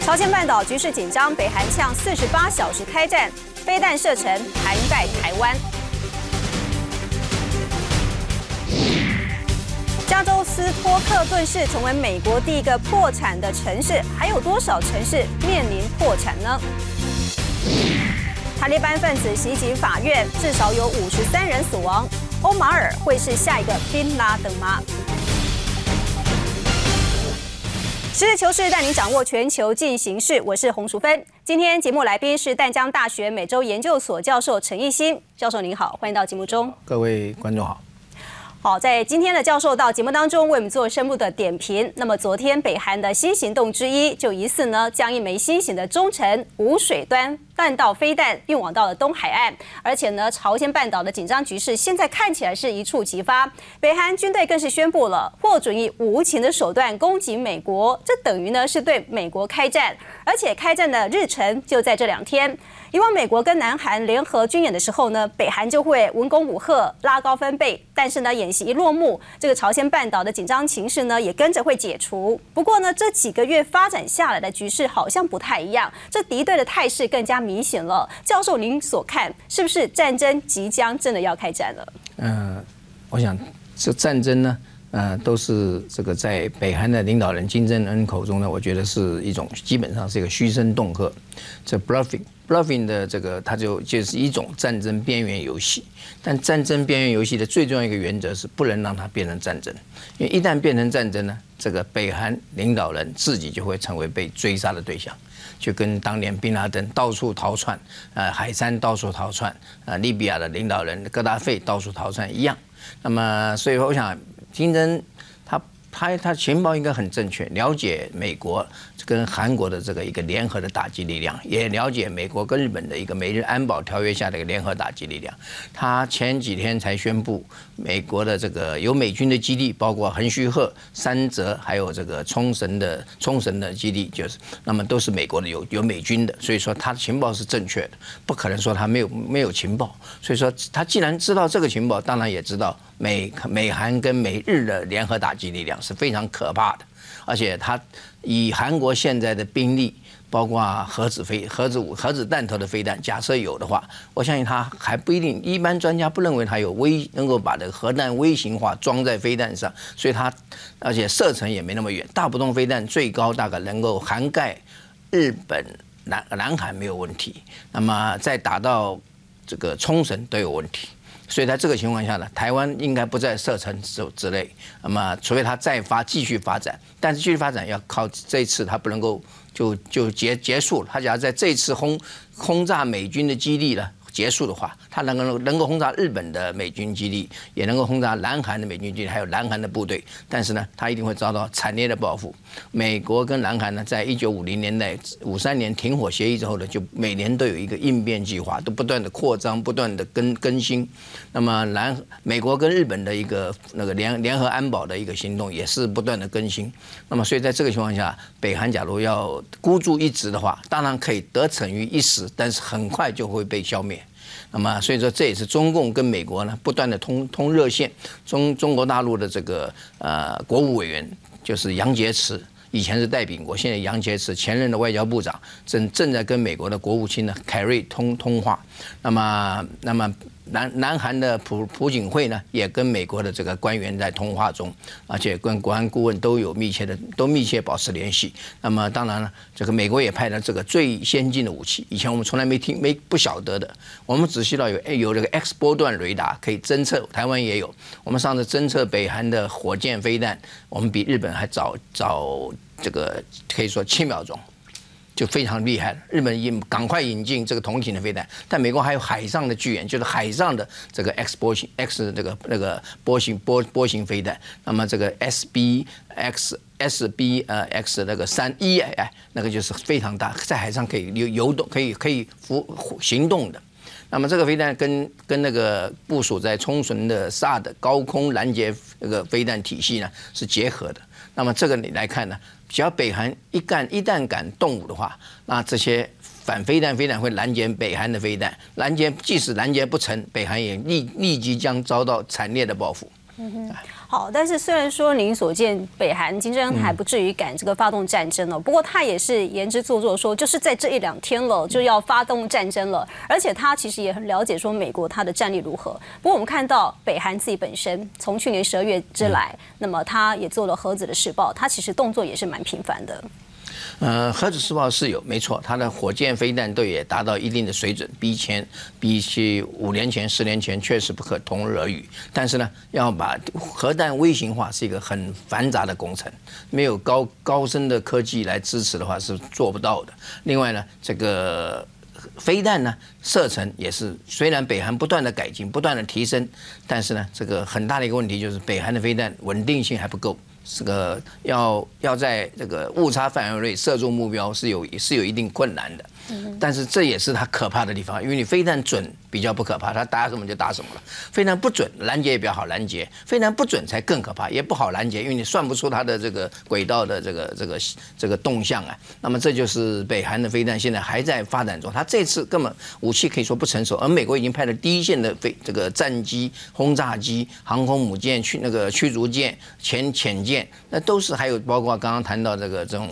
朝鲜半岛局势紧张，北韩呛48小时开战，飞弹射程涵盖台湾。加州斯托克顿市成为美国第一个破产的城市，还有多少城市面临破产呢？塔利班分子袭击法院，至少有53人死亡。欧马尔会是下一个宾拉登吗？实事求是带您掌握全球进行式，我是洪淑芬。今天节目来宾是淡江大学美洲研究所教授陈奕新教授，您好，欢迎到节目中。 各位观众好。 好，在今天的教授到节目当中为我们做深入的点评。那么昨天北韩的新行动之一，就疑似呢将一枚新型的中程无水端弹道飞弹运往到了东海岸，而且呢朝鲜半岛的紧张局势现在看起来是一触即发，北韩军队更是宣布了获准以无情的手段攻击美国，这等于呢是对美国开战，而且开战的日程就在这2天。以往美国跟南韩联合军演的时候呢，北韩就会文攻武吓，拉高分贝。但是呢，演习一落幕，这个朝鲜半岛的紧张情势呢，也跟着会解除。不过呢，这几个月发展下来的局势好像不太一样，这敌对的态势更加明显了。教授，您所看是不是战争即将真的要开战了？ 我想这战争呢，都是这个在北韩的领导人金正恩口中呢，我觉得是一种基本上是一个虚声恫吓，这 bluffing 的这个，它就是一种战争边缘游戏。但战争边缘游戏的最重要一个原则是不能让它变成战争，因为一旦变成战争呢，这个北韩领导人自己就会成为被追杀的对象，就跟当年宾拉登到处逃窜，海珊到处逃窜，利比亚的领导人戈达费到处逃窜一样。那么，所以我想，金正恩他情报应该很正确，了解美国跟韩国的这个一个联合的打击力量，也了解美国跟日本的一个美日安保条约下的一个联合打击力量。他前几天才宣布，美国的这个有美军的基地，包括横须贺、三泽，还有这个冲绳的基地，就是那么都是美国的有美军的，所以说他的情报是正确的，不可能说他没有情报。所以说他既然知道这个情报，当然也知道美韩跟美日的联合打击力量是非常可怕的，而且他以韩国现在的兵力，包括核子弹头的飞弹，假设有的话，我相信他还不一定，一般专家不认为他有能够把这个核弹微型化装在飞弹上，所以而且射程也没那么远，大不动飞弹最高大概能够涵盖日本、南韩没有问题，那么再打到这个冲绳都有问题。所以在这个情况下呢，台湾应该不在射程之内。那么，除非他继续发展，但是继续发展要靠这一次他不能够就结束了。他假如在这一次轰炸美军的基地了结束的话，他能够轰炸日本的美军基地，也能够轰炸南韩的美军基地，还有南韩的部队。但是呢，他一定会遭到惨烈的报复。美国跟南韩呢，在1950年代、53年停火协议之后呢，就每年都有一个应变计划，都不断的扩张，不断的更新。那么美国跟日本的一个联合安保的一个行动也是不断的更新。那么所以在这个情况下，北韩假如要孤注一掷的话，当然可以得逞于一时，但是很快就会被消灭。那么，所以说这也是中共跟美国呢不断的通热线。中国大陆的这个国务委员就是杨洁篪，以前是戴秉国，现在杨洁篪前任的外交部长正在跟美国的国务卿呢凯瑞通话。那么南韩的朴槿惠呢，也跟美国的这个官员在通话中，而且跟国安顾问都密切保持联系。那么当然了，这个美国也派了这个最先进的武器，以前我们从来不晓得的。我们只知道有这个 X 波段雷达可以侦测，台湾也有。我们上次侦测北韩的火箭飞弹，我们比日本还早这个可以说7秒钟。就非常厉害了，日本赶快引进这个同型的飞弹，但美国还有海上的巨源，就是海上的这个 X 波型飞弹。那么这个 SBX 那个3E 那个就是非常大，在海上可以游动，可以行动的。那么这个飞弹跟那个部署在冲绳的SAD高空拦截那个飞弹体系呢是结合的。那么这个你来看呢？只要北韩一旦敢动武的话，那这些反飞弹会拦截北韩的飞弹，即使拦截不成，北韩也立即将遭到惨烈的报复。 好，但是虽然说您所见北韩金正恩还不至于敢这个发动战争了，不过他也是言之做作说，就是在这1-2天了就要发动战争了，而且他其实也很了解说美国他的战力如何。不过我们看到北韩自己本身从去年12月之来，那么他也做了核子的试爆，他其实动作也是蛮频繁的。 核子试爆是有，没错，它的火箭飞弹都也达到一定的水准，比起5年前、10年前确实不可同日而语。但是呢，要把核弹微型化是一个很繁杂的工程，没有高深的科技来支持的话是做不到的。另外呢，这个飞弹呢射程也是，虽然北韩不断的改进、不断的提升，但是呢，这个很大的一个问题就是北韩的飞弹稳定性还不够。这个要在这个误差范围内射中目标是有一定困难的，但是这也是它可怕的地方，因为你飞弹准比较不可怕，它打什么就打什么了。飞弹不准，拦截也比较好拦截；飞弹不准才更可怕，也不好拦截，因为你算不出它的这个轨道的这个动向啊。那么这就是北韩的飞弹现在还在发展中，它这次根本武器可以说不成熟，而美国已经派了第一线的这个战机、轰炸机、航空母舰、驱逐舰、潜舰。那都是，还有包括刚刚谈到这种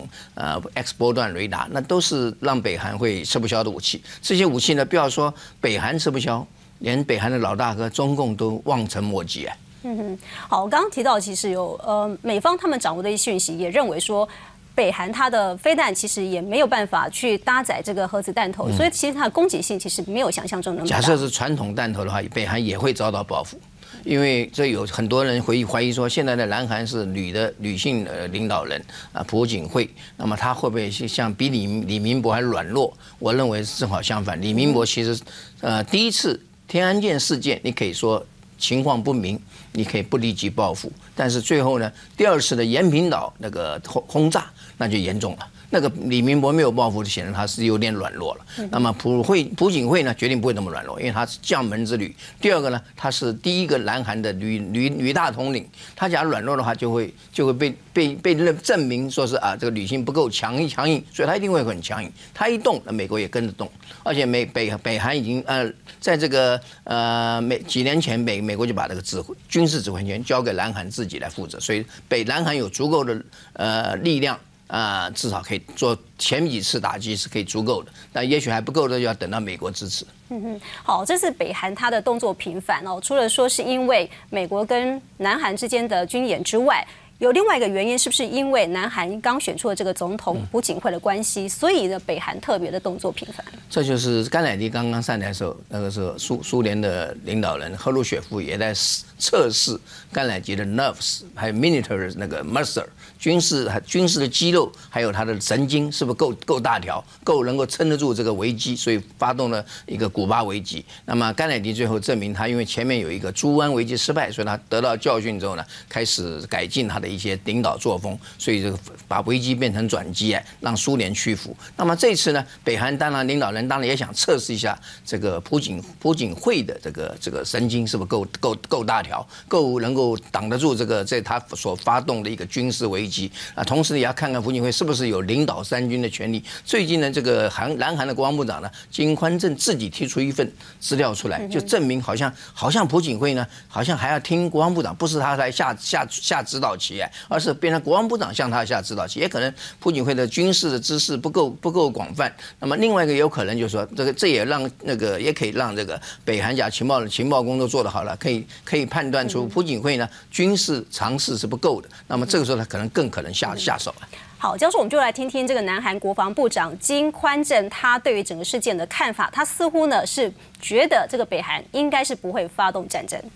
X 波段雷达，那都是让北韩会吃不消的武器。这些武器呢，不要说北韩吃不消，连北韩的老大哥中共都望尘莫及啊。 好，我刚刚提到其实有美方他们掌握的一些讯息，也认为说。北韩它的飞弹其实也没有办法去搭载这个核子弹头，所以其实它的攻击性其实没有想象中那么大。 假设是传统弹头的话，北韩也会遭到报复。因为这有很多人怀疑说，现在的南韩是女性领导人朴槿惠，那么她会不会像比李明博还软弱？我认为是正好相反。李明博其实第一次天安舰事件，你可以说情况不明，你可以不立即报复，但是最后呢，第2次的延坪岛那个轰炸那就严重了。那个李明博没有报复，显然他是有点软弱了。那么朴槿惠呢，决定不会那么软弱，因为他是将门之旅。第2个呢，他是第一个南韩的女大统领，他假如软弱的话，就会被证明说是这个女性不够强硬，所以他一定会很强硬。他一动，那美国也跟着动。而且北韩已经在这个几年前美国就把这个军事指挥权交给南韩自己来负责，所以南韩有足够的力量。至少可以做前几次打击是可以足够的，但也许还不够的，就要等到美国支持。 好，这是北韩它的动作频繁哦，除了说是因为美国跟南韩之间的军演之外。有另外一个原因，是不是因为南韩刚选出了这个总统朴槿惠的关系，所以呢，北韩特别的动作频繁？ 这就是甘乃迪刚刚上台的时候，那个时候苏联的领导人赫鲁雪夫也在测试甘乃迪的 nerves， 还有 military 那个 muscle 军事的肌肉，还有他的神经是不是够大条，够能够撑得住这个危机，所以发动了一个古巴危机。那么甘乃迪最后证明他因为前面有一个猪湾危机失败，所以他得到教训之后呢，开始改进他的一些领导作风，所以这个把危机变成转机，让苏联屈服。那么这次呢，北韩当然领导人当然也想测试一下这个朴槿惠的这个神经是不是够大条，够能够挡得住这他所发动的一个军事危机啊。同时也要看看朴槿惠是不是有领导3军的权利。最近呢，这个南韩的国防部长呢金宽正自己提出一份资料出来，就证明好像朴槿惠呢，好像还要听国防部长，不是他来下指导棋，而是变成国防部长向他下指导棋。也可能朴槿惠的军事的知识不够广泛。那么另外一个有可能就是说，这也让也可以让这个北韩假情报工作做得好了，可以判断出朴槿惠呢军事常识是不够的。那么这个时候他更可能下手了。 好，教授，我们就来听听这个南韓国防部长金宽正他对于整个事件的看法。他似乎呢是觉得这个北韩应该是不会发动战争。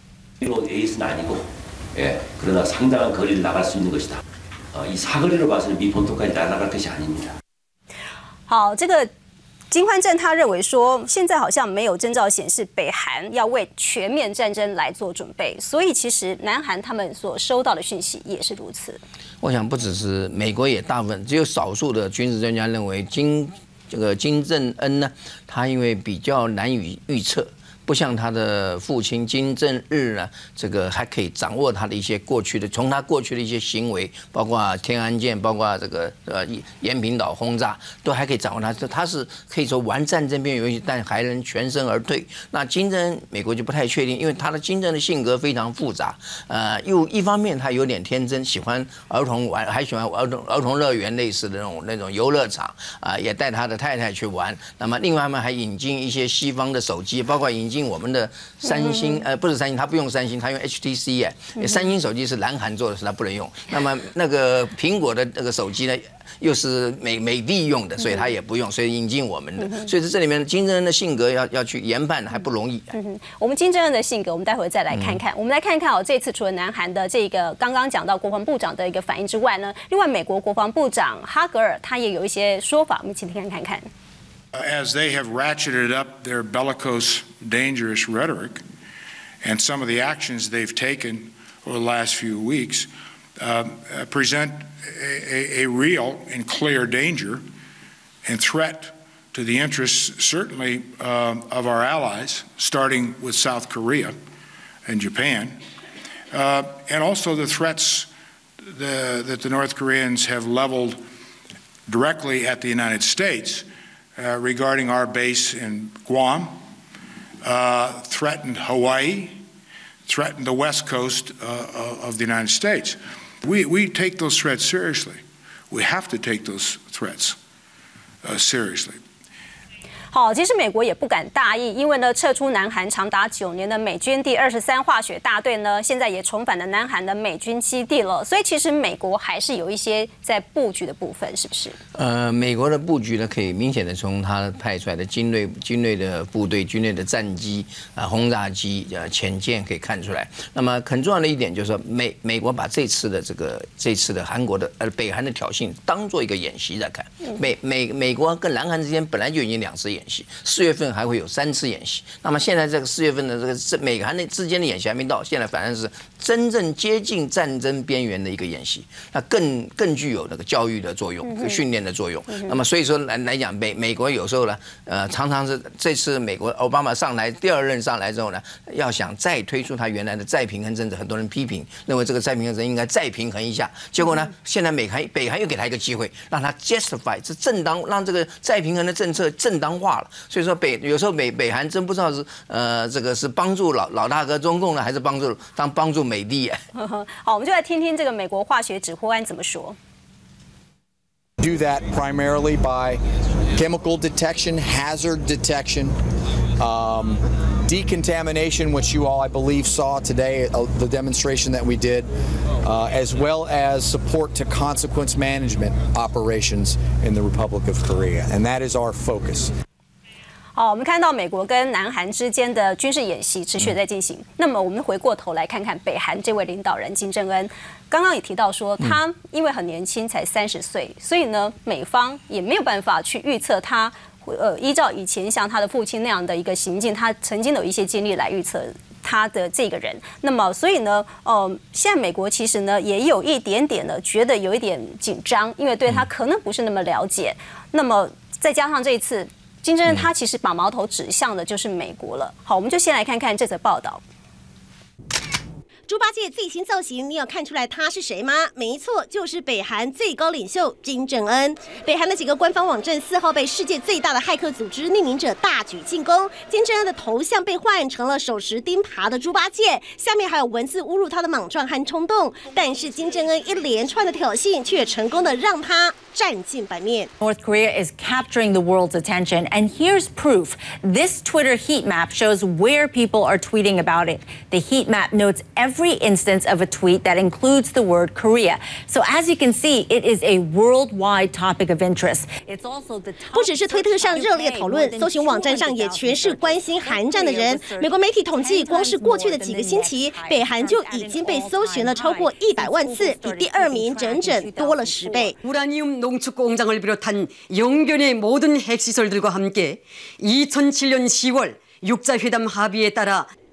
그러나 상당한 거리를 나갈 수 있는 것이다. 이 사거리로 봐서는 미 본토까지 날아갈 것이 아닙니다. 好，这个金宽正他认为说，现在好像没有征兆显示北韩要为全面战争来做准备，所以其实南韩他们所收到的讯息也是如此。 我想不只是美国，也大部分只有少数的军事专家认为金正恩呢，他因为比较难以预测。 不像他的父亲金正日呢，这个还可以掌握他的一些过去的，从他过去的一些行为，包括天安舰，包括这个延坪岛轰炸，都还可以掌握他。他是可以说玩战争边缘游戏，但还能全身而退。那金正恩，美国就不太确定，因为他的金正恩的性格非常复杂，又一方面他有点天真，喜欢儿童玩，还喜欢儿童乐园类似的那种游乐场也带他的太太去玩。那么另外他们还引进一些西方的手机，包括引进我们的三星，不是三星，他不用三星，他用 HTC 三星手机是南韩做的，是他不能用。那么那个苹果的那个手机呢，又是美帝用的，所以他也不用，所以引进我们的。所以这里面金正恩的性格要去研判还不容易。 我们金正恩的性格，我们待会再来看看。我们来看看这次除了南韩的这个刚刚讲到国防部长的一个反应之外呢，另外美国国防部长哈格尔他也有一些说法，我们一起听看看。 As they have ratcheted up their bellicose, dangerous rhetoric, and some of the actions they've taken over the last few weeks present a real and clear danger and threat to the interests, certainly, of our allies, starting with South Korea and Japan, and also the threats that the North Koreans have leveled directly at the United States regarding our base in Guam, threatened Hawaii, threatened the west coast of the United States. We take those threats seriously. We have to take those threats seriously. 好，其实美国也不敢大意，因为呢，撤出南韩长达9年的美军第23化学大队呢，现在也重返了南韩的美军基地了。所以其实美国还是有一些在布局的部分，是不是？ 美国的布局呢，可以明显的从他派出来的军队的部队、军队的战机轰炸机、潜舰可以看出来。那么很重要的一点就是说，美国把这次的韩国的北韩的挑衅当做一个演习在看。美国跟南韩之间本来就已经2次演习，4月份还会有3次演习。那么现在这个4月份的这个美韩之间的演习还没到，现在反正是真正接近战争边缘的一个演习，那更具有那个教育的作用、训练的作用。那么所以说来讲，美国有时候呢，常常是这次美国奥巴马上来第2任上来之后呢，要想再推出他原来的再平衡政策，很多人批评，认为这个再平衡政策应该再平衡一下。结果呢，现在北韩又给他一个机会，让他 justify 是正当，让这个再平衡的政策正当化了。所以说有时候北韩真不知道是这个是帮助老大哥中共呢，还是帮助美帝。 好，我们就来听听这个美国化学指挥官怎么说。 Do that primarily by chemical detection, hazard detection, decontamination, which you all, I believe, saw today, the demonstration that we did, as well as support to consequence management operations in the Republic of Korea. And that is our focus. 好，我们看到美国跟南韩之间的军事演习持续在进行。那么我们回过头来看看北韩这位领导人金正恩，刚刚也提到说，他因为很年轻，才30岁，所以呢，美方也没有办法去预测他，依照以前像他的父亲那样的一个行径，他曾经有一些经历来预测他的这个人。那么所以呢，现在美国其实呢也有一点点的觉得有一点紧张，因为对他可能不是那么了解。那么再加上这一次。金正恩他其实把矛头指向的就是美国了。好，我们就先来看看这则报道。 猪八戒最新造型，你有看出来他是谁吗？没错，就是北韩最高领袖金正恩。北韩的几个官方网站4号被世界最大的骇客组织匿名者大举进攻，金正恩的头像被换成了手持钉耙的猪八戒，下面还有文字侮辱他的莽撞和冲动。但是金正恩一连串的挑衅，却成功的让他占尽版面。 North Korea is capturing the world's attention, and here's proof. This Twitter heat map shows where people are tweeting about it. The heat map notes every instance of a tweet that includes the word Korea. So as you can see, it is a worldwide topic of interest. It's also the 不只是推特上热烈讨论，搜寻网站上也全是关心韩战的人。美国媒体统计，光是过去的几个星期，北韩就已经被搜寻了超过100万次，比第2名整整多了10倍。 우라늄 농축 공장을 비롯한 영변의 모든 핵시설들과 함께 2007년 10월 육자회담 합의에 따라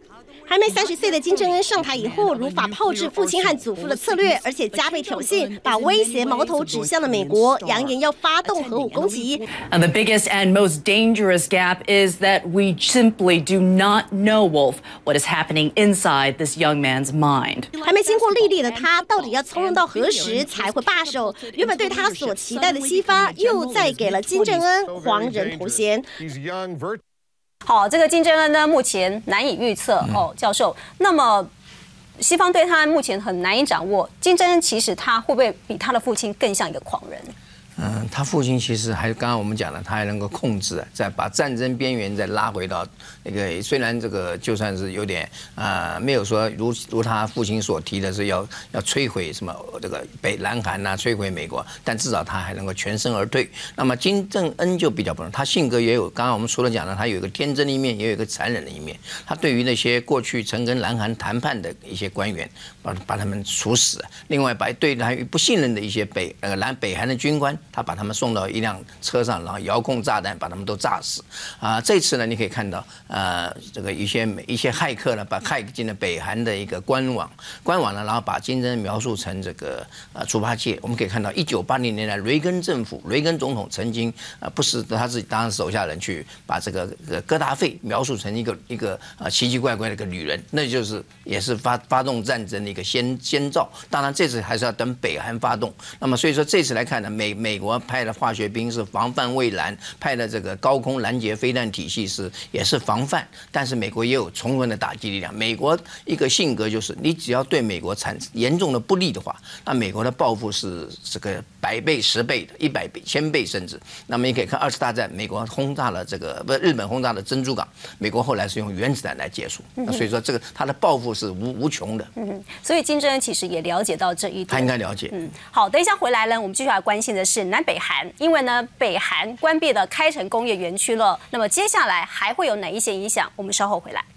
还没30岁的金正恩上台以后，如法炮制父亲和祖父的策略，而且加倍挑衅，把威胁矛头指向了美国，扬言要发动核武攻击。 And the biggest and most dangerous gap is that we simply do not know, Wolf, what is happening inside this young man's mind. 还没经过历练的他，到底要从容到何时才会罢手？原本对他所期待的西方，又再给了金正恩黄人头衔。 好，这个金正恩呢，目前难以预测哦，教授。那么西方对他目前很难以掌握，金正恩其实他会不会比他的父亲更像一个狂人？ 他父亲其实还刚刚我们讲了，他还能够控制，再把战争边缘再拉回到那个，虽然这个就算是有点没有说如他父亲所提的是要摧毁什么这个南韩呐，摧毁美国，但至少他还能够全身而退。那么金正恩就比较不同，他性格也有，刚刚我们除了讲了他有一个天真的一面，也有一个残忍的一面。他对于那些过去曾跟南韩谈判的一些官员，把他们处死，另外把对他不信任的一些北韩的军官。他把他们送到一辆车上，然后遥控炸弹把他们都炸死。这次呢，你可以看到，这个一些骇客呢，把骇进了北韩的一个官网呢，然后把金正恩描述成这个猪八戒。我们可以看到，1980年代雷根总统曾经不是他自己当手下人去把这个戈达费描述成一个奇奇怪怪的一个女人，那就是也是发动战争的一个先兆。当然这次还是要等北韩发动。那么所以说这次来看呢，美国派的化学兵是防范未然，派的这个高空拦截飞弹体系也是防范，但是美国也有重重的打击力量。美国一个性格就是，你只要对美国产生严重的不利的话，那美国的报复是这个100倍、10倍的，100倍、1000倍甚至。那么你可以看2次大战，美国轰炸了日本轰炸了珍珠港，美国后来是用原子弹来结束。所以说这个他的报复是无穷的。 所以金正恩其实也了解到这一点， 他应该了解。 好，等一下回来呢，我们继续来关心的是南北韩，因为呢，北韩关闭了开城工业园区了，那么接下来还会有哪一些影响？我们稍后回来。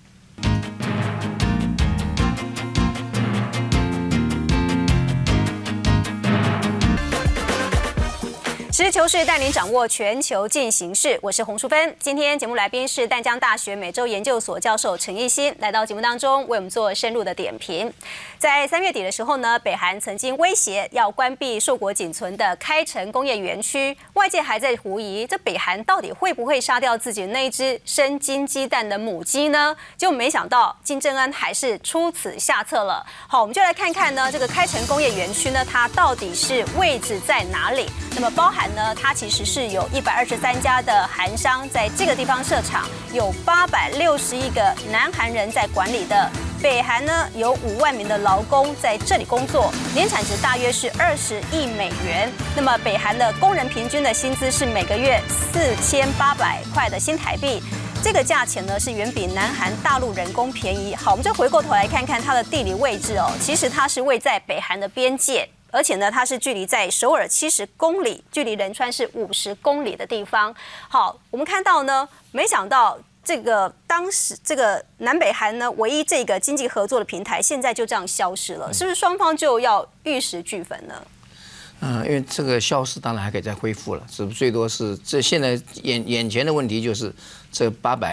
实事求是带您掌握全球进行式，我是洪淑芬。今天节目来宾是淡江大学美洲研究所教授陈奕新，来到节目当中为我们做深入的点评。在3月底的时候呢，北韩曾经威胁要关闭硕果仅存的开城工业园区，外界还在狐疑这北韩到底会不会杀掉自己那一只生金鸡蛋的母鸡呢？结果没想到金正恩还是出此下策了。好，我们就来看看呢，这个开城工业园区呢，它到底是位置在哪里？那么包含呢，它其实是有123家的韩商在这个地方设厂，有861个南韩人在管理的。北韩呢有5万名的劳工在这里工作，年产值大约是20亿美元。那么北韩的工人平均的薪资是每个月4800块的新台币。这个价钱呢是远比南韩大陆人工便宜。好，我们就回过头来看看它的地理位置哦。其实它是位在北韩的边界，而且呢它是距离在首尔70公里，距离仁川是50公里的地方。好，我们看到呢，没想到当时这个南北韩呢唯一这个经济合作的平台，现在就这样消失了，是不是双方就要玉石俱焚呢？ 因为这个消失当然还可以再恢复了，最多是这现在眼前的问题就是这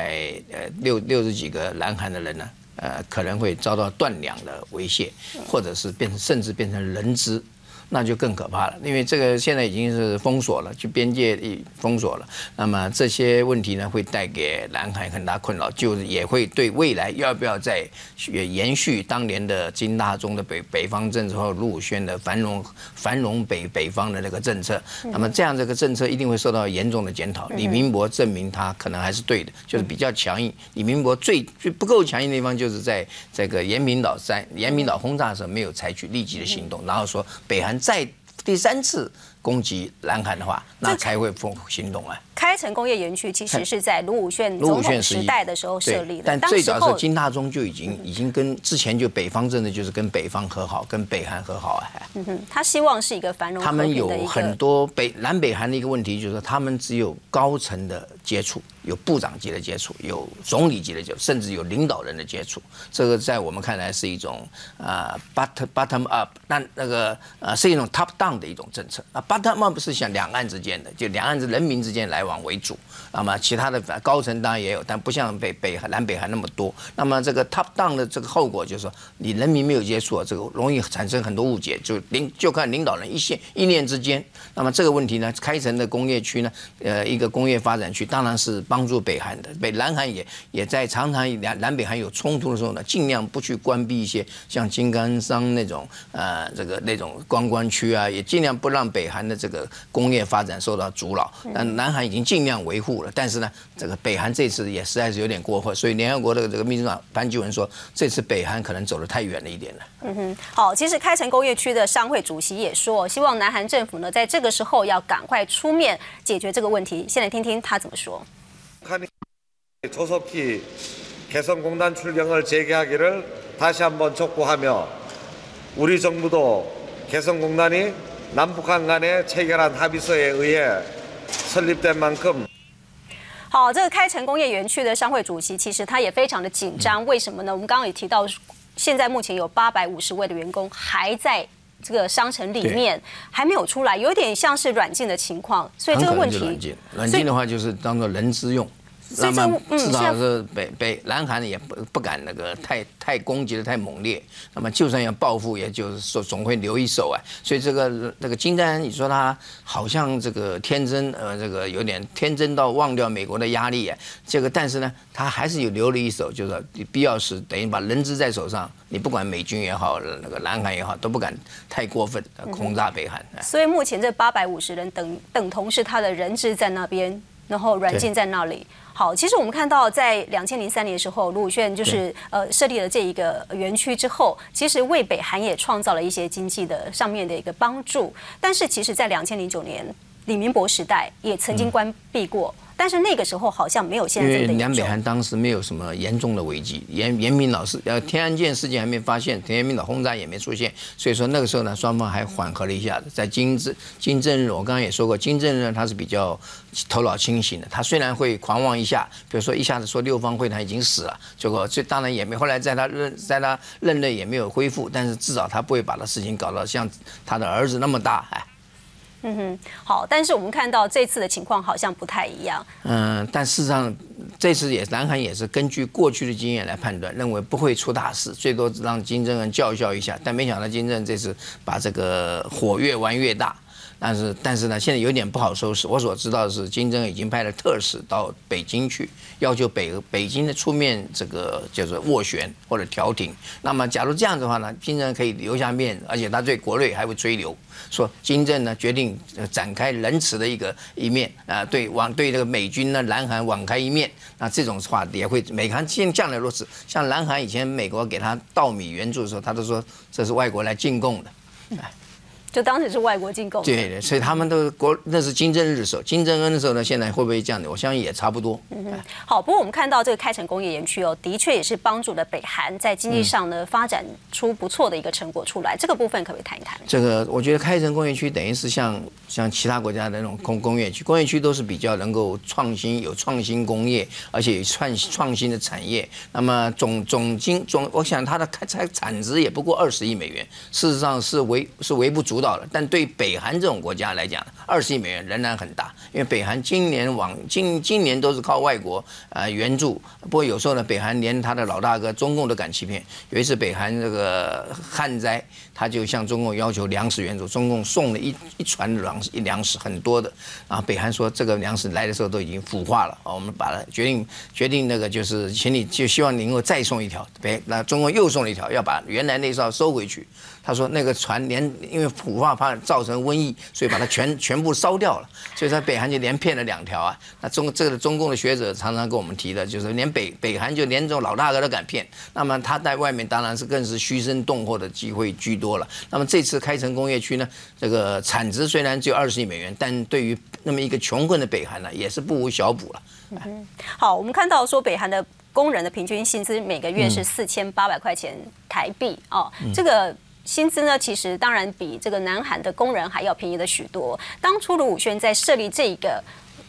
860几个南韩的人呢，可能会遭到断粮的威胁，或者是甚至变成人质。那就更可怕了，因为这个现在已经是封锁了，就边界封锁了。那么这些问题呢，会带给南韩很大困扰，就是也会对未来要不要再延续当年的金大中的北方政策和卢武铉的繁荣北方的那个政策。那么这样这个政策一定会受到严重的检讨。李明博证明他可能还是对的，就是比较强硬。李明博最不够强硬的地方，就是在这个延平岛轰炸的时候没有采取立即的行动，然后说北韩再第3次攻击南韩的话，那才会行动啊。 开城工业园区其实是在卢武铉总统时代的时候设立的， 但最早是金大中就已经跟之前就北方真的就是跟北方和好，跟北韩和好啊。 他希望是一个繁荣和平的一个。 他们有很多南北韩的一个问题，就是说他们只有高层的接触， 有部长级的接触，有总理级的接触，甚至有领导人的接触。这个在我们看来是一种bottom up， 但那个是一种 top down 的一种政策。bottom up 是想两岸之间的，就两岸人民之间来往为主。那么其他的高层当然也有，但不像南北韩那么多。那么这个 top down 的这个后果就是说，你人民没有接触，这个容易产生很多误解，就看领导人一念之间。那么这个问题呢，开城的工业区呢，一个工业发展区，当然是帮助北韩的。南韩也在常常南北韩有冲突的时候呢，尽量不去关闭一些像金刚山那种那种观光区啊，也尽量不让北韩的这个工业发展受到阻扰。但南韩已经尽量维护了，但是呢，这个北韩这次也实在是有点过分，所以联合国的这个秘书长潘基文说，这次北韩可能走得太远了一点了。 好，其实开城工业区的商会主席也说，希望南韩政府呢在这个时候要赶快出面解决这个问题。先来听听他怎么说。 조속히 개성공단 출경을 재개하기를 다시 한번 촉구하며 우리 정부도 개성공단이 남북한 간의 체결한 합의서에 의해 설립된 만큼 好，这个开城工业园区的商会主席其实他也非常的紧张，为什么呢？我们刚刚也提到，现在目前有850位的员工还在这个商城里面，还没有出来，有点像是软禁的情况，所以这个问题， 软禁的话就是当做人质用。 那么至少是南韩也不敢那个太攻击的太猛烈，那么就算要报复，也就是说总会留一手啊。所以这个金正恩，你说他好像这个天真，这个有点天真到忘掉美国的压力啊。这个但是呢，他还是有留了一手，就是必要时等于把人质在手上，你不管美军也好，那个南韩也好，都不敢太过分轰炸北韩。 所以目前这850人等同是他的人质在那边，然后软禁在那里。 好，其实我们看到，在2003年的时候，卢武铉就是设立了这一个园区之后，其实为北韩也创造了一些经济的上面的一个帮助。但是，其实，在2009年李明博时代也曾经关闭过，但是那个时候好像没有现在这么严重。 因为南北韩当时没有什么严重的危机，严明老师天安舰事件还没发现，严明岛轰炸也没出现，所以说那个时候呢，双方还缓和了一下子。在金正日，我刚刚也说过，金正日他是比较 头脑清醒的，他虽然会狂妄一下，比如说一下子说6方会谈已经死了，结果这当然也没，后来在他任内也没有恢复，但是至少他不会把他事情搞到像他的儿子那么大，哎。 好，但是我们看到这次的情况好像不太一样。 但事实上这次南韩也是根据过去的经验来判断，认为不会出大事，最多让金正恩叫嚣一下。但没想到金正恩这次把这个火越玩越大。 但是呢，现在有点不好收拾。我所知道的是，金正恩已经派了特使到北京去，要求北京的出面这个就是斡旋或者调停。那么，假如这样的话呢，金正恩可以留下面子，而且他对国内还会追留，说金正呢决定展开仁慈的一面啊，对这个美军呢南韩网开一面。那这种话也会美韩将来如此。像南韩以前美国给他稻米援助的时候，他都说这是外国来进贡的， 就当时是外国进贡。 对对，所以他们都那是金正日的时候，金正恩的时候呢，现在会不会这样的？我相信也差不多。 好，不过我们看到这个开城工业园区哦，的确也是帮助了北韩在经济上呢发展出不错的一个成果出来。这个部分可不可以谈一谈？这个我觉得开城工业区等于是像其他国家的那种工业区，工业区都是比较能够有创新工业，而且有创新的产业。那么我想它的产值也不过20亿美元，事实上是微不足道的。但对北韩这种国家来讲，20亿美元仍然很大，因为北韩今年都是靠外国援助。不过有时候呢，北韩连他的老大哥中共都敢欺骗。有一次北韩这个旱灾，他就向中共要求粮食援助，中共送了一船粮食很多的，然后北韩说这个粮食来的时候都已经腐化了，我们把它决定那个就是请你就希望你能够再送一条，那中共又送了一条，要把原来那艘收回去。他说那个船因为腐化怕造成瘟疫，所以把它全部烧掉了，所以在北韩就连骗了2条啊。那中共的学者常常跟我们提的，就是连北韩就连这种老大哥都敢骗，那么他在外面当然是更是虚声动货的机会居多了。那么这次开城工业区呢，这个产值虽然只有20亿美元，但对于那么一个穷困的北韩呢，也是不无小补了。 好，我们看到说北韩的工人的平均薪资每个月是4800块钱台币哦，这个薪资呢，其实当然比这个南韩的工人还要便宜的许多。当初卢武铉在设立这个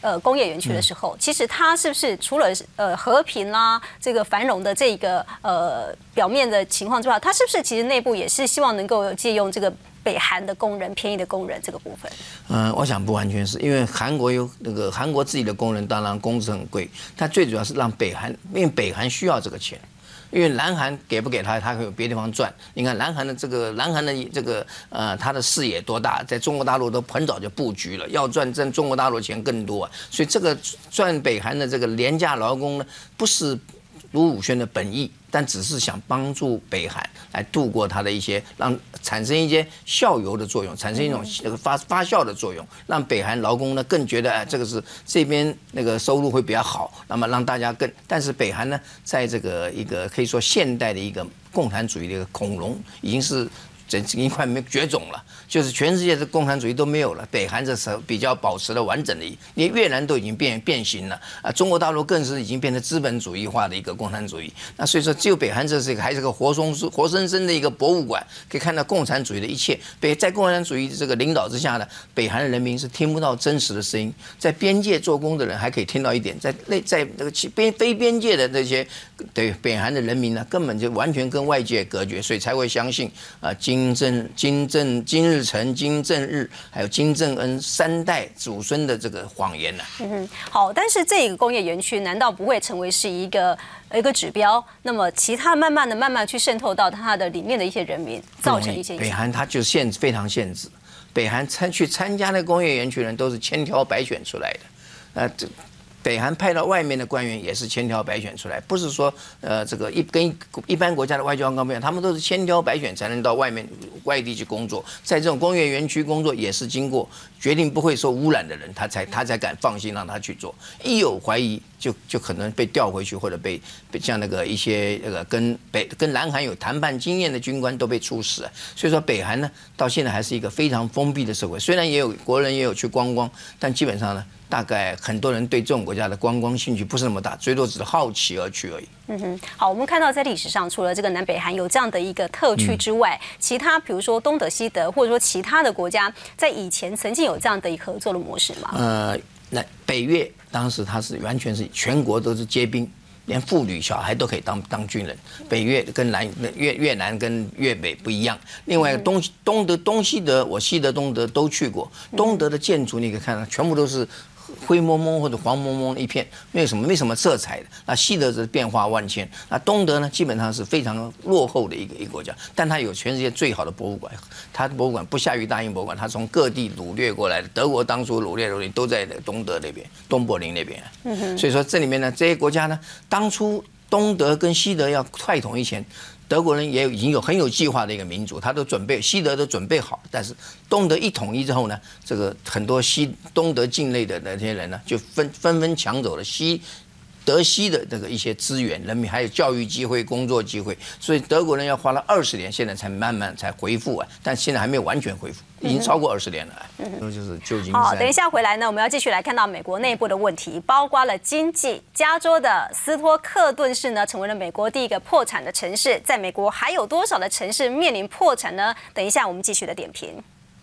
工业园区的时候，其实它是不是除了和平啦、这个繁荣的这个表面的情况之外，它是不是其实内部也是希望能够借用这个北韩的工人、便宜的工人这个部分？ 我想不完全是因为韩国有那个韩国自己的工人，当然工资很贵，它最主要是让北韩，因为北韩需要这个钱。因为南韩给不给他，他会有别地方赚。你看南韩的这个他的视野多大，在中国大陆都很早就布局了，要赚中国大陆钱更多啊。所以这个赚北韩的这个廉价劳工呢，不是卢武铉的本意，但只是想帮助北韩来度过它的一些，产生一些效油的作用，产生一种那个发酵的作用，让北韩劳工呢更觉得这个是这边那个收入会比较好，那么让大家更，但是北韩呢，在这个一个可以说现代的一个共产主义的一个恐龙，已经快绝种了，就是全世界的共产主义都没有了，北韩这时候比较保持了完整的，连越南都已经变形了啊，中国大陆更是已经变成资本主义化的一个共产主义。那所以说，只有北韩这是一个还是个活生生的一个博物馆，可以看到共产主义的一切。在共产主义这个领导之下呢，北韩的人民是听不到真实的声音，在边界做工的人还可以听到一点，在那个非边界的这些对北韩的人民呢，根本就完全跟外界隔绝，所以才会相信金日成、金正日还有金正恩3代祖孙的这个谎言呢。 好，但是这个工业园区难道不会成为是一个指标？那么其他慢慢去渗透到它的里面的一些人民，造成一些北韩它就非常限制，北韩去参加那个工业园区的人都是千挑百选出来的，北韩派到外面的官员也是千挑百选出来，不是说这个跟一般国家的外交官不一样，他们都是千挑百选才能到外地去工作，在这种工业园区工作也是经过决定不会受污染的人，他才敢放心让他去做，一有怀疑就可能被调回去，或者被像那个一些跟南韩有谈判经验的军官都被处死。所以说北韩呢到现在还是一个非常封闭的社会，虽然国人也有去观光，但基本上呢，大概很多人对这种国家的观光兴趣不是那么大，最多只是好奇而去而已。 好，我们看到在历史上，除了这个南北韩有这样的一个特区之外，其他比如说东德、西德，或者说其他的国家，在以前曾经有这样的一个合作的模式吗？ 那北越当时它是完全是全国都是皆兵，连妇女小孩都可以当军人。北越跟越南跟越北不一样。另外东德、东西德，我西德、东德都去过。东德的建筑你可以看到，全部都是灰蒙蒙或者黄蒙蒙的一片，没什么色彩的。那西德是变化万千，那东德呢，基本上是非常落后的一个国家，但它有全世界最好的博物馆。它的博物馆不下于大英博物馆，它从各地掳掠过来的，德国当初掳掠都在东德那边，东柏林那边。所以说这里面呢，这些国家呢，当初东德跟西德要快统一前，德国人也已经有很有计划的一个民主，他都准备，西德都准备好，但是东德一统一之后呢，这个很多东德境内的那些人呢，就纷纷抢走了德西的这个一些资源，人民还有教育机会、工作机会，所以德国人要花了20年，现在才慢慢才恢复啊，但现在还没有完全恢复，已经超过20年了。就是旧金山。 好，等一下回来呢，我们要继续来看到美国内部的问题，包括了经济。加州的斯托克顿市呢，成为了美国第一个破产的城市。在美国还有多少的城市面临破产呢？等一下我们继续的点评。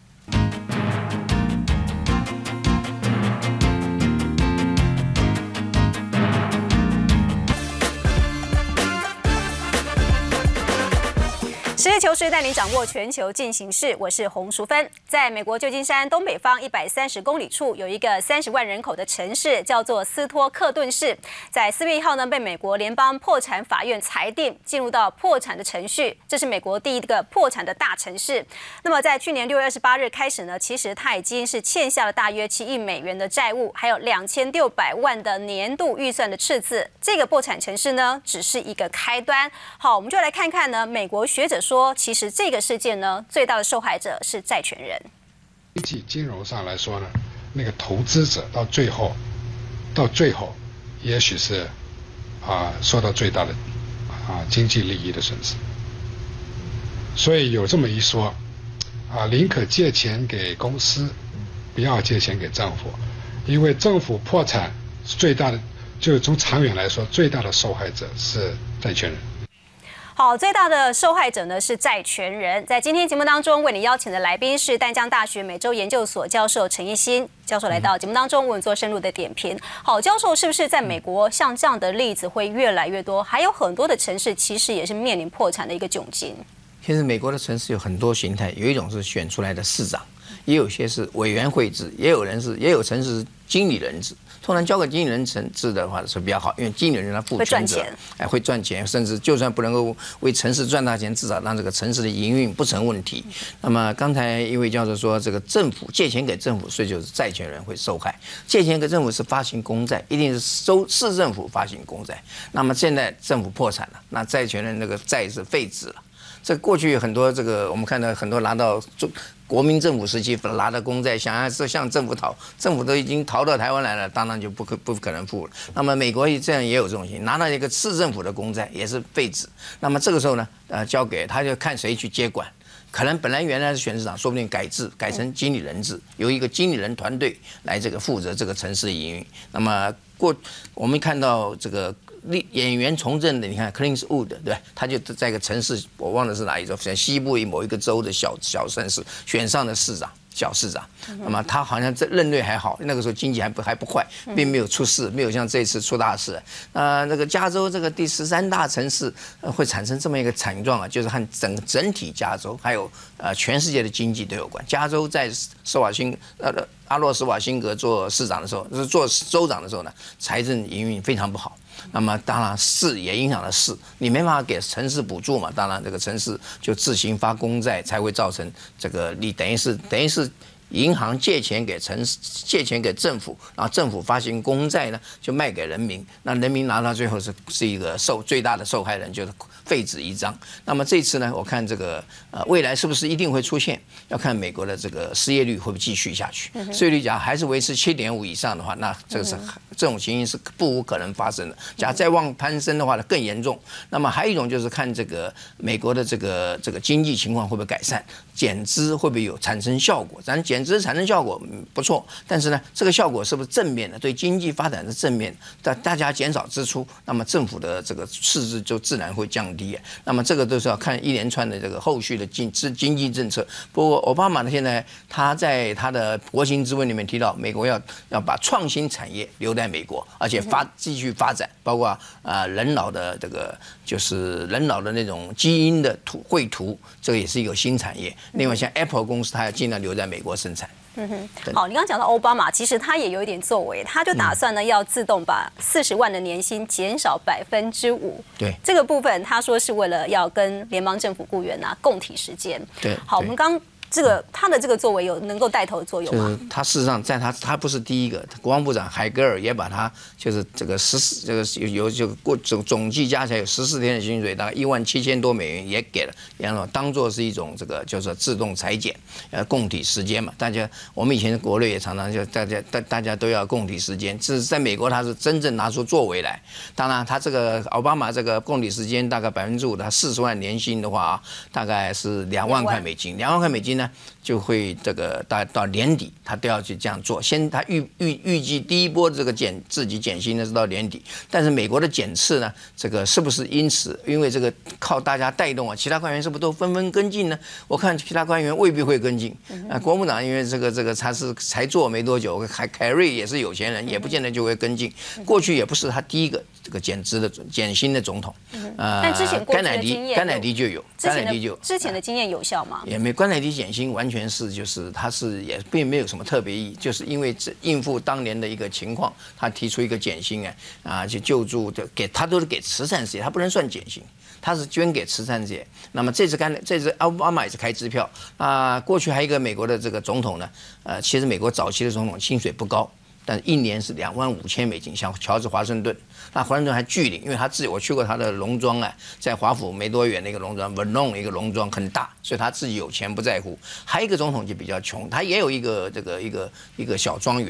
实事求是带您掌握全球进行式，我是洪淑芬。在美国旧金山东北方130公里处，有一个30万人口的城市，叫做斯托克顿市。在4月1号呢，被美国联邦破产法院裁定进入到破产的程序。这是美国第一个破产的大城市。那么在去年6月28日开始呢，其实它已经是欠下了大约7亿美元的债务，还有2600万的年度预算的赤字。这个破产城市呢，只是一个开端。好，我们就来看看呢，美国学者说，其实这个事件呢，最大的受害者是债权人。 经济金融上来说呢，那个投资者到最后，也许是受到最大的经济利益的损失。所以有这么一说，宁可借钱给公司，不要借钱给政府，因为政府破产最大的，就是从长远来说，最大的受害者是债权人。 好，最大的受害者呢是债权人。在今天节目当中，为你邀请的来宾是淡江大学美洲研究所教授陈一新教授，来到节目当中为我们做深入的点评。好，教授，是不是在美国像这样的例子会越来越多？还有很多的城市其实也是面临破产的一个窘境。 其实美国的城市有很多形态，有一种是选出来的市长，也有些是委员会制，也有城市是经理人制。通常交给经理人制的话是比较好，因为经理人他负全责，会赚钱，甚至就算不能够为城市赚大钱，至少让这个城市的营运不成问题。那么刚才一位教授说，这个政府借钱给政府，所以就是债权人会受害。借钱给政府是发行公债，一定是市政府发行公债。那么现在政府破产了，那债权人那个债是废止了。这过去很多我们看到很多拿到国民政府时期拿的公债，想要是向政府讨，政府都已经逃到台湾来了，当然就不可能付了。那么美国这样也有这种情形，拿到一个市政府的公债也是废止。那么这个时候呢，交给他就看谁去接管。可能本来原来是选市长，说不定改成经理人制，由一个经理人团队来负责这个城市的营运。那么我们看到这个。演员从政的，你看 Clint Eastwood 对，他就在一个城市，我忘了是哪一州，在西部某一个州的小城市选上的市长。小市长，那么他好像任内还好，那个时候经济还不坏，并没有出事，没有像这次出大事。那个加州这个第13大城市会产生这么一个惨状啊，就是和整体加州还有全世界的经济都有关。加州在阿洛斯瓦辛格做市长的时候，做州长的时候呢，财政营运非常不好。那么当然市也影响了市，你没办法给城市补助嘛，当然这个城市就自行发公债，才会造成这个你等于是银行借钱给政府，然后政府发行公债呢，就卖给人民，那人民拿到最后是一个最大的受害人，就是废纸一张。那么这次呢，我看这个未来是不是一定会出现，要看美国的这个失业率会不会继续下去。失业率假如还是维持7.5以上的话，那这种情形是不无可能发生的。假如再往攀升的话呢，更严重。那么还有一种就是看这个美国的这个经济情况会不会改善，减资会不会产生效果。咱减资产生效果不错，但是呢，这个效果是不是正面的，对经济发展是正面的，大家减少支出，那么政府的这个赤字就自然会降低。那么这个都是要看一连串的这个后续的经济政策。不过奥巴马呢，现在他在他的国情咨文里面提到，美国要把创新产业留在美国，而且继续发展，包括人脑的这个就是人脑的那种基因的绘图，这个也是一个新产业。另外像 Apple 公司，它要尽量留在美国生产。 好，你刚刚讲到奥巴马，其实他也有一点作为，他就打算呢要自动把40万的年薪减少5%。 对， 这个部分他说是为了要跟联邦政府雇员共体时间。 对， 好，我们他的这个作为有能够带头的作用吗？ 就是他事实上在他不是第一个，国防部长海格尔也把他就是这个总计加起来有14天的薪水，大概17000多美元也给了，然后当做是一种这个就是自动裁减，共体时间嘛。我们以前国内也常常就大家都要共体时间，这是在美国他是真正拿出作为来。当然他这个奥巴马这个共体时间大概5%，他40万年薪的话，大概是2万块美金，2万块美金呢就会这个到年底他都要去这样做。他预计第一波这个自己减薪呢是到年底，但是美国的减次呢，这个是不是因为这个靠大家带动啊，其他官员是不是都纷纷跟进呢？我看其他官员未必会跟进。国务长因为这个他是才做没多久，凯瑞也是有钱人，也不见得就会跟进。过去也不是他第一个这个减薪的总统。 但之前甘乃迪就有， 之前的经验有效吗？ 也没，甘乃迪减薪完全是就是他是也并没有什么特别意义，就是因为应付当年的一个情况，他提出一个减薪去救助他都是给慈善事业，他不能算减薪，他是捐给慈善事业。那么这次奥巴马也是开支票。过去还有一个美国的这个总统呢，其实美国早期的总统薪水不高，但一年是25000美金，像乔治华盛顿。那华盛顿还巨领，因为我去过他的农庄在华府没多远的一个农庄 ，Vernon 一个农庄很大，所以他自己有钱不在乎。还有一个总统就比较穷，他也有一个小庄园，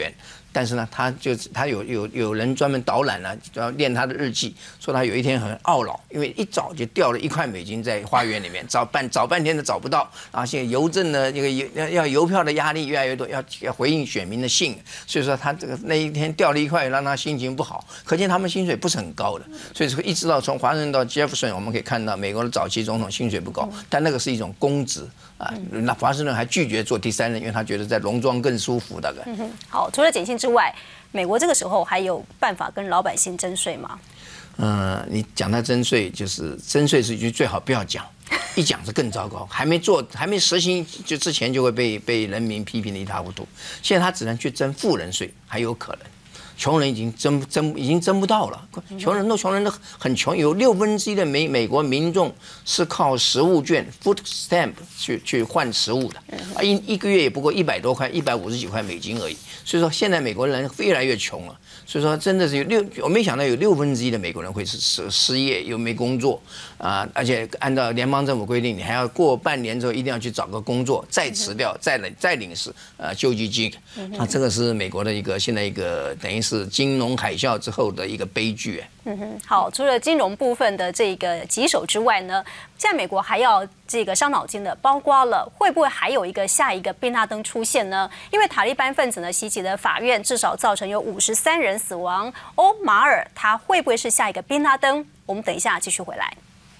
但是呢，他有人专门导览了，要念他的日记，说他有一天很懊恼，因为一早就掉了1块美金在花园里面，找半天都找不到，然后现在邮政呢这个要邮票的压力越来越多，要回应选民的信，所以说他这个那一天掉了1块，让他心情不好。可见他们薪水不是很高的，所以说一直到从华盛顿到杰弗逊，我们可以看到美国的早期总统薪水不高，但那个是一种公职啊。那华盛顿还拒绝做第3任，因为他觉得在农庄更舒服，大概。 好，除了减薪之外，美国这个时候还有办法跟老百姓征税吗？ 你讲到征税，就是征税是最好不要讲，一讲是更糟糕。还没实行就之前就会被人民批评的一塌糊涂。现在他只能去征富人税，还有可能。穷人已经征不到了，穷人都很穷，有1/6的美国民众是靠食物券 （food stamp） 去换食物的，一个月也不过100多块，150几块美金而已。所以说现在美国人越来越穷了，所以说真的是我没想到有1/6的美国人会失业又没工作啊，而且按照联邦政府规定，你还要过半年之后一定要去找个工作，再辞掉，再领救济金。那这个是美国的现在一个等于是金融海啸之后的一个悲剧。 好，除了金融部分的这个棘手之外呢，现在美国还要这个伤脑筋的，包括了会不会还有下一个宾拉登出现呢？因为塔利班分子呢袭击了法院，至少造成有53人死亡。欧马尔他会不会是下一个宾拉登？我们等一下继续回来。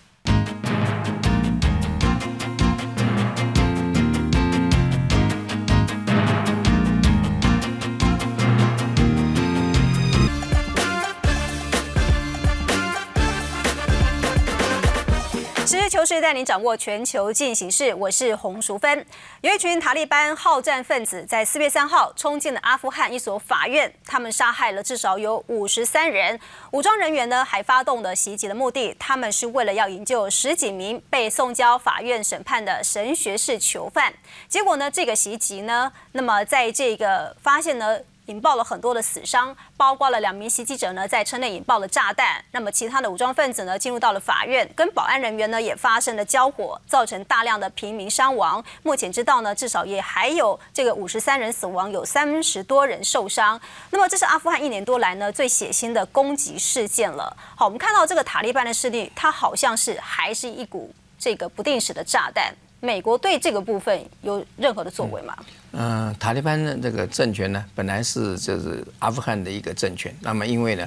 实事求是带您掌握全球进行式，我是洪淑芬。有一群塔利班好战分子在4月3号冲进了阿富汗一所法院，他们杀害了至少有53人。武装人员呢还发动了袭击的目的，他们是为了要营救10几名被送交法院审判的神学士囚犯。结果呢，这个袭击呢，那么在这个发现呢，引爆了很多的死伤，包括了2名袭击者呢在车内引爆了炸弹。那么其他的武装分子呢进入到了法院，跟保安人员呢也发生了交火，造成大量的平民伤亡。目前知道呢，至少也还有这个53人死亡，有30多人受伤。那么这是阿富汗1年多来呢最血腥的攻击事件了。好，我们看到这个塔利班的势力，它好像是还是一股这个不定时的炸弹。美国对这个部分有任何的作为吗？ 塔利班的这个政权呢，本来就是阿富汗的一个政权。那么因为呢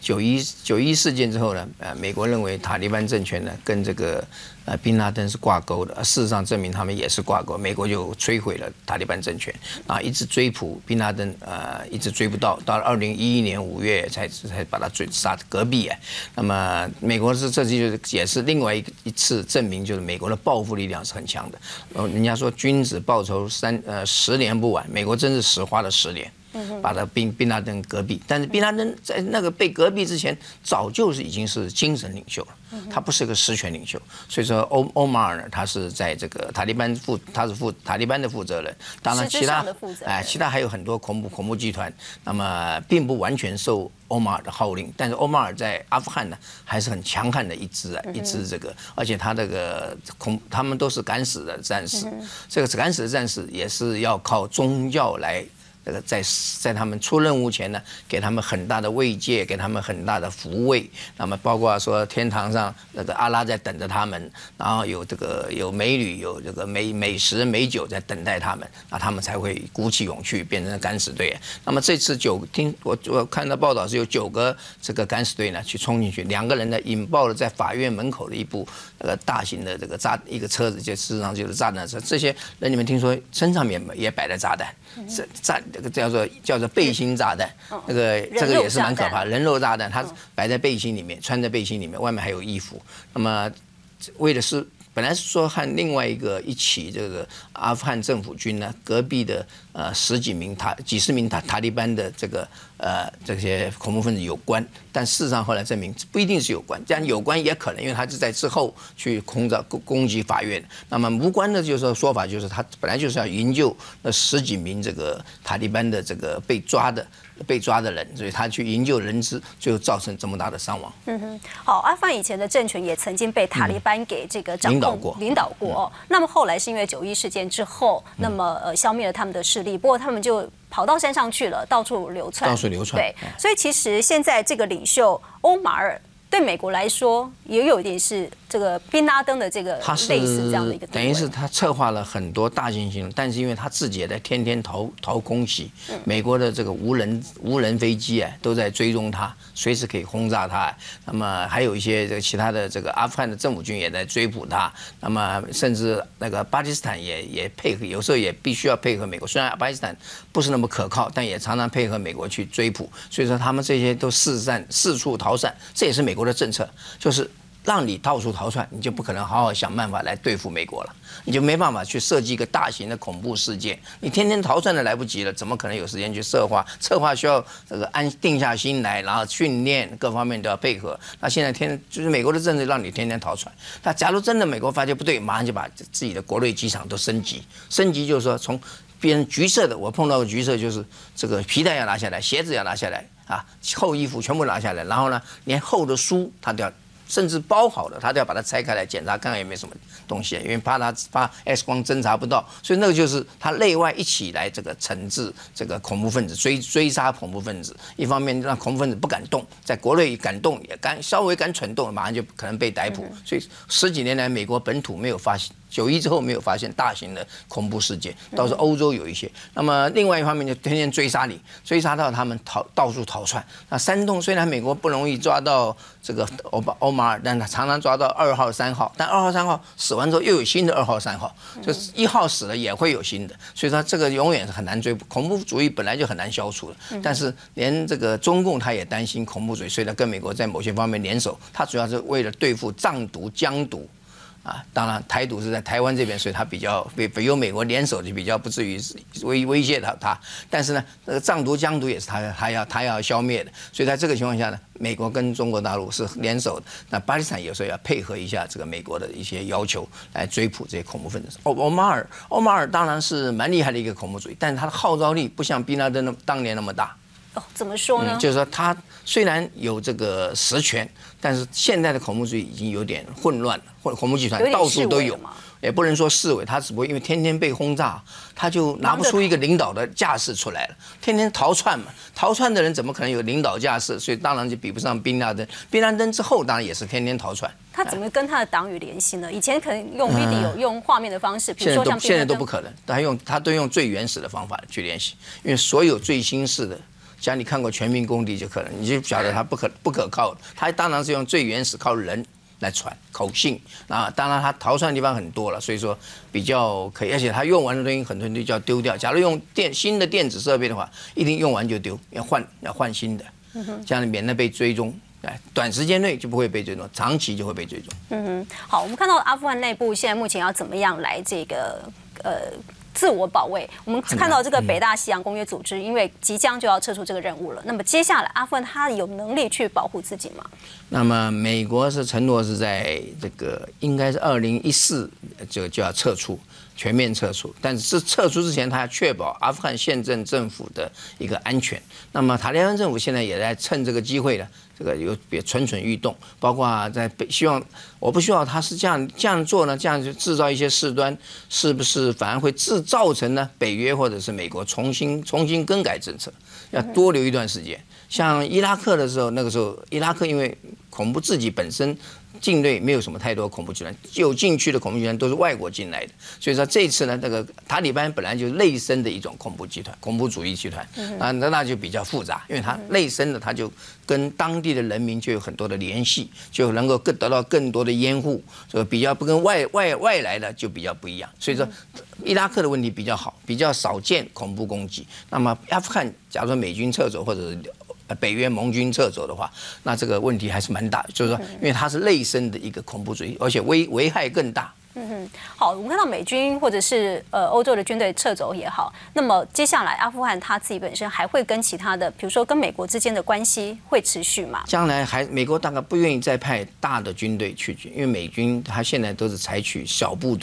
，9/11事件之后呢，美国认为塔利班政权呢跟这个宾拉登是挂钩的，事实上证明他们也是挂钩。美国就摧毁了塔利班政权，啊，一直追捕宾拉登，一直追不到，到了2011年5月才把他杀隔壁。那么美国这就是也是另外一次证明，就是美国的报复力量是很强的。人家说君子报仇10年不晚，美国真是花了10年。把他宾拉登隔壁，但是宾拉登在那个被隔壁之前，早就是已经是精神领袖了，他不是个实权领袖。所以说欧马尔呢，他是在这个塔利班他是塔利班的负责人，当然其他还有很多恐怖集团，那么并不完全受欧马尔的号令，但是欧马尔在阿富汗呢还是很强悍的一支这个，而且他们都是敢死的战士，这个敢死的战士也是要靠宗教来。这个在他们出任务前呢，给他们很大的慰藉，给他们很大的抚慰。那么包括说天堂上那个阿拉在等着他们，然后有美女，有这个美食美酒在等待他们，那他们才会鼓起勇气变成敢死队。那么这次我看到报道是有9个这个敢死队呢去冲进去，2个人呢引爆了在法院门口的一部大型的这个一个车子，就事实上就是炸弹车。这些人你们听说身上也摆了炸弹，这个叫做背心炸弹，这个也是蛮可怕的，人肉炸弹，它摆在背心里面，穿在背心里面，外面还有衣服。那么为的是本来是说和另外一起这个阿富汗政府军呢，隔壁的几十名塔利班的这些恐怖分子有关，但事实上后来证明不一定是有关，这样有关也可能，因为他是在之后去攻击法院。那么无关的就是说法就是他本来就是要营救那10几名这个塔利班的这个被抓的被抓的人，所以他去营救人质，最后造成这么大的伤亡。 好，阿富汗以前的政权也曾经被塔利班给这个掌控领导过。那么后来是因为9·11事件之后，那么消灭了他们的势力，不过他们就跑到山上去了，到处流窜。对，所以其实现在这个领袖欧马尔对美国来说也有一点是这个宾拉登的这个类似这样的一个地位， 等于是他策划了很多大型行动，但是因为他自己也在天天逃空袭，美国的这个无人飞机啊都在追踪他，随时可以轰炸他。那么还有一些这个其他的这个阿富汗的政府军也在追捕他。那么甚至那个巴基斯坦也配合，有时候也必须要配合美国。虽然巴基斯坦不是那么可靠，但也常常配合美国去追捕。所以说他们这些都四处逃散，这也是美国的政策，就是让你到处逃窜，你就不可能好好想办法来对付美国了，你就没办法去设计一个大型的恐怖事件。你天天逃窜的来不及了，怎么可能有时间去策划？策划需要这个定下心来，然后训练各方面都要配合。那现在就是美国的政策让你天天逃窜。那假如真的美国发觉不对，马上就把自己的国内机场都升级。升级就是说从别人橘色的，我碰到个橘色就是这个皮带要拿下来，鞋子要拿下来啊，厚衣服全部拿下来，然后呢，连厚的书他都要。甚至包好了，他都要把它拆开来检查，看看有没有什么东西，因为怕 X 光侦查不到，所以那个就是他内外一起来这个惩治这个恐怖分子，追杀恐怖分子。一方面让恐怖分子不敢动，在国内敢动也稍微敢蠢动，马上就可能被逮捕。所以10几年来，美国本土没有发现9·11之后没有发现大型的恐怖事件，倒是欧洲有一些。那么另外一方面就天天追杀你，追杀到他们到处逃窜。那山洞虽然美国不容易抓到这个欧马尔，但他常常抓到2号、3号，但2号、3号死完之后又有新的2号、3号，就是1号死了也会有新的，所以说这个永远是很难追捕。恐怖主义本来就很难消除的，但是连这个中共他也担心恐怖主义，所以他跟美国在某些方面联手，他主要是为了对付藏独、疆独。当然，台独是在台湾这边，所以他比较有美国联手，就比较不至于威胁到他。但是呢，这个藏独、疆独也是他要消灭的。所以在这个情况下呢，美国跟中国大陆是联手的。那巴基斯坦有时候要配合一下这个美国的一些要求，来追捕这些恐怖分子。欧马尔当然是蛮厉害的一个恐怖主义，但是他的号召力不像宾拉登当年那么大。 怎么说呢？ 就是说他虽然有这个实权，但是现在的恐怖主义已经有点混乱了，恐怖集团到处都有，也不能说示威，他只不过因为天天被轰炸，他就拿不出一个领导的架势出来了，天天逃窜嘛，逃窜的人怎么可能有领导架势？所以当然就比不上宾拉登。宾拉登之后当然也是天天逃窜。 他怎么跟他的党羽联系呢？以前可能用 video 用画面的方式，比如说像现在都不可能，他都用最原始的方法去联系，因为所有最新式的。像你看过《全民公敌》就可能，你就晓得他不可靠。他当然是用最原始靠人来传口信啊。当然他逃窜的地方很多了，所以说比较可以。而且他用完的东西很多人就要丢掉。假如用新的电子设备的话，一定用完就丢，要换新的，这样免得被追踪。短时间内就不会被追踪，长期就会被追踪。 好，我们看到阿富汗内部现在目前要怎么样来这个自我保卫。我们看到这个北大西洋公约组织，因为即将就要撤出这个任务了。那么接下来，阿富汗他有能力去保护自己吗？ 那么美国是承诺是在这个应该是2014就要撤出，全面撤出。但是撤出之前，他要确保阿富汗宪政府的一个安全。那么塔利班政府现在也在趁这个机会呢。这个也蠢蠢欲动，包括在希望，我不希望他是这样做呢，这样就制造一些事端，是不是反而会造成呢北约或者是美国重新更改政策，要多留一段时间。像伊拉克的时候，那个时候伊拉克因为恐怖自己本身境内没有什么太多恐怖集团，有进去的恐怖集团都是外国进来的，所以说这次呢，这个塔利班本来就是内生的一种恐怖集团、恐怖主义集团，那就比较复杂，因为它内生的，它就跟当地的人民就有很多的联系，就能够得到更多的掩护，这个比较不跟外来的就比较不一样。所以说，伊拉克的问题比较好，比较少见恐怖攻击。那么阿富汗，假如说美军撤走或者是北约盟军撤走的话，那这个问题还是蛮大，就是说，因为它是内生的一个恐怖主义，而且危害更大。 好，我们看到美军或者是欧洲的军队撤走也好，那么接下来阿富汗他自己本身还会跟其他的，比如说跟美国之间的关系会持续吗？ 将来美国大概不愿意再派大的军队去，因为美军他现在都是采取小部队。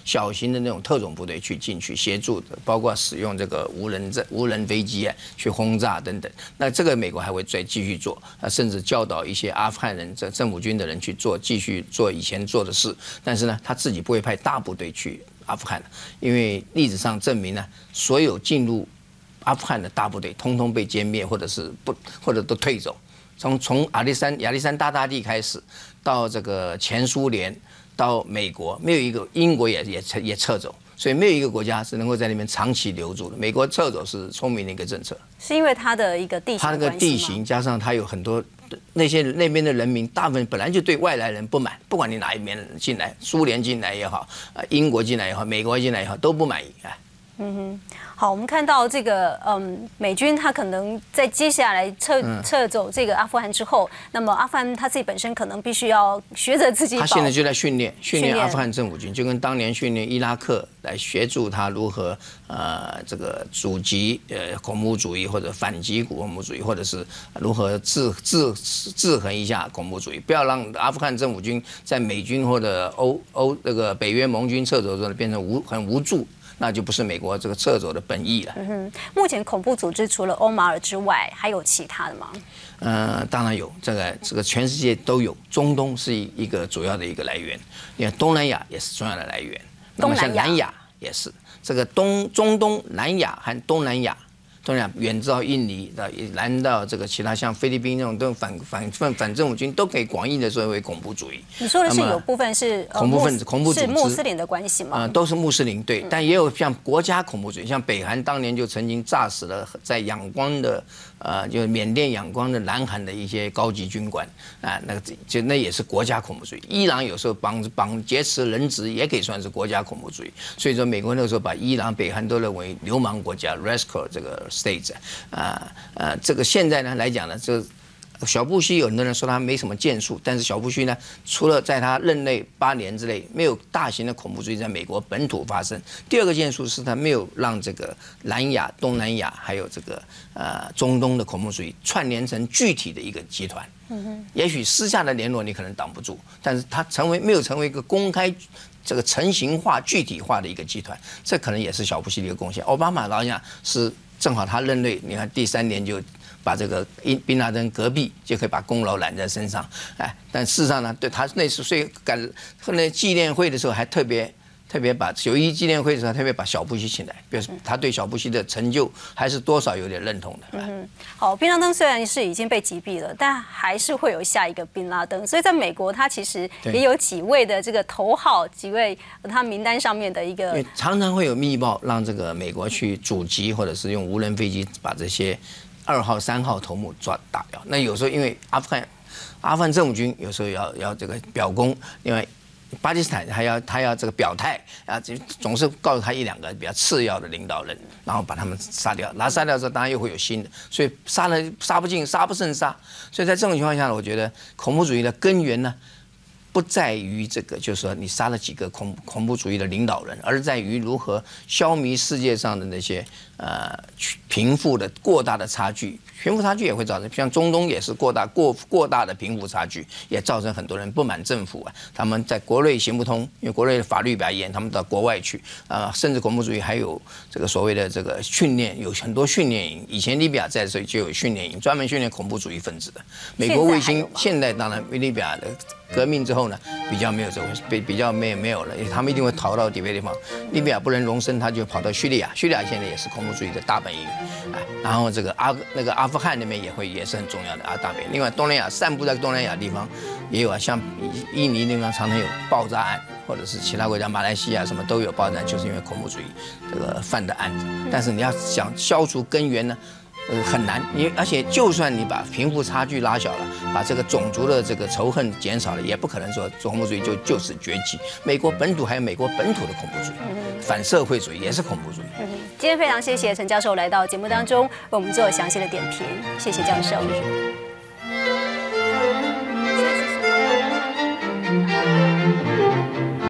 小型的那种特种部队去进去协助的，包括使用这个无人飞机啊去轰炸等等。那这个美国还会再继续做，甚至教导一些阿富汗人、政府军的人去做，继续做以前做的事。但是呢，他自己不会派大部队去阿富汗，因为历史上证明呢，所有进入阿富汗的大部队通通被歼灭，或者都退走。从亚历山大大帝开始，到这个前苏联，到美国，没有一个英国也撤走。所以没有一个国家是能够在那边长期留住的。美国撤走是聪明的一个政策， 是因为它的一个地形， 它那个地形加上它有很多那边的人民，大部分本来就对外来人不满，不管你哪一边人进来，苏联进来也好，英国进来也好，美国进来也好，都不满意啊。 好，我们看到这个美军他可能在接下来撤走这个阿富汗之后，那么阿富汗他自己本身可能必须要学着自己。 他现在就在训练阿富汗政府军，就跟当年训练伊拉克来协助他如何这个阻击恐怖主义或者反击恐怖主义，或者是如何制衡一下恐怖主义，不要让阿富汗政府军在美军或者这个北约盟军撤走之后变成很无助。那就不是美国这个撤走的本意了。 目前恐怖组织除了欧马尔之外，还有其他的吗？ 当然有，这个全世界都有。中东是一个主要的一个来源，你看东南亚也是重要的来源。那么像南亚也是，这个中东、南亚和东南亚远到印尼，南到这个其他像菲律宾那种都反政府军都可以广义的说为恐怖主义。 你说的是有部分是恐怖分子、恐怖组织， 是穆斯林的关系吗？ 都是穆斯林，对，但也有像国家恐怖主义，像北韩当年就曾经炸死了在仰光的就是缅甸仰光的南韩的一些高级军官啊，那也是国家恐怖主义。伊朗有时候劫持人质也可以算是国家恐怖主义。所以说美国那个时候把伊朗、北韩都认为流氓国家 （rascal） 这个 state 这个现在呢来讲呢，这小布希有很多人说他没什么建树，但是小布希呢，除了在他任内8年之内没有大型的恐怖主义在美国本土发生，第二个建树是他没有让这个南亚、东南亚还有这个中东的恐怖主义串联成具体的一个集团。也许私下的联络你可能挡不住，但是他没有成为一个公开这个成型化、具体化的一个集团，这可能也是小布希的一个贡献。奥巴马老实讲是正好他任内，你看第3年就把这个宾拉登隔壁就可以把功劳揽在身上，但事实上呢，对他那次后来纪念会的时候还特别把9·11纪念会的时候特别把小布希请来，表示他对小布希的成就还是多少有点认同的。 好，宾拉登虽然是已经被击毙了，但还是会有下一个宾拉登，所以在美国他其实也有几位的这个头号，几位他名单上面的一个。 常常会有密报让这个美国去阻击，或者是用无人飞机把这些2号、3号头目打掉。那有时候因为阿富汗政府军有时候要这个表功，另外巴基斯坦他要这个表态啊，总是告诉他1-2个比较次要的领导人，然后把他们杀掉。然后杀掉之后，当然又会有新的，所以杀不尽，杀不胜杀。所以在这种情况下呢，我觉得恐怖主义的根源呢，不在于这个，就是说你杀了几个恐怖主义的领导人，而在于如何消弭世界上的那些贫富的过大的差距。贫富差距也会造成，像中东也是过大的贫富差距，也造成很多人不满政府啊。他们在国内行不通，因为国内的法律比较严，他们到国外去甚至恐怖主义还有这个所谓的这个训练，有很多训练营。以前利比亚在的时候就有训练营，专门训练恐怖主义分子的。美国卫星现在当然利比亚的革命之后呢，比较没有这回事，比较没有了，他们一定会逃到别的地方。利比亚不能容身，他就跑到叙利亚，叙利亚现在也是恐怖主义的大本营，然后这个阿富汗那边也是很重要的大本营。另外东南亚散布在东南亚地方也有像印尼那地方常常有爆炸案，或者是其他国家马来西亚什么都有爆炸案，就是因为恐怖主义这个犯的案子。但是你要想消除根源呢？很难，而且就算你把贫富差距拉小了，把这个种族的这个仇恨减少了，也不可能说恐怖主义就此崛起。美国本土还有美国本土的恐怖主义，反社会主义也是恐怖主义。 今天非常谢谢陈教授来到节目当中为我们做详细的点评，谢谢教授。谢谢。